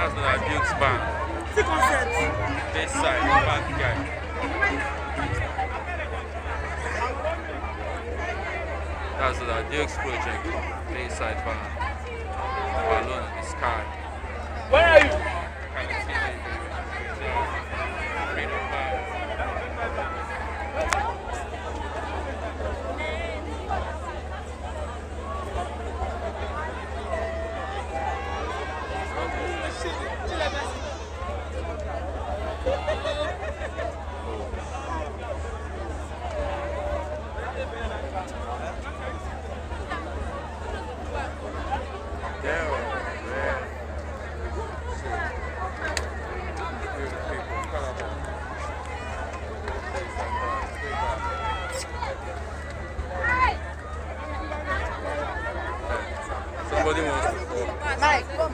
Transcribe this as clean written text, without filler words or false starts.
That's the Duke's band. This side, bad guy. That's the Duke's project. Bayside band. Balloon in the sky. Where are you? Kind of see freedom band. Somebody wants to go. Mike, come.